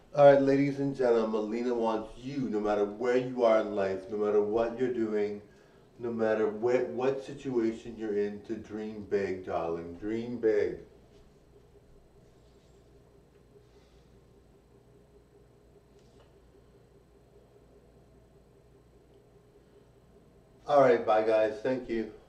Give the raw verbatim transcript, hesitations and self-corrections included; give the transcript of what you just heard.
All right, ladies and gentlemen, Melina wants you, no matter where you are in life, no matter what you're doing, no matter where, what situation you're in, to dream big, darling. Dream big. All right, bye, guys. Thank you.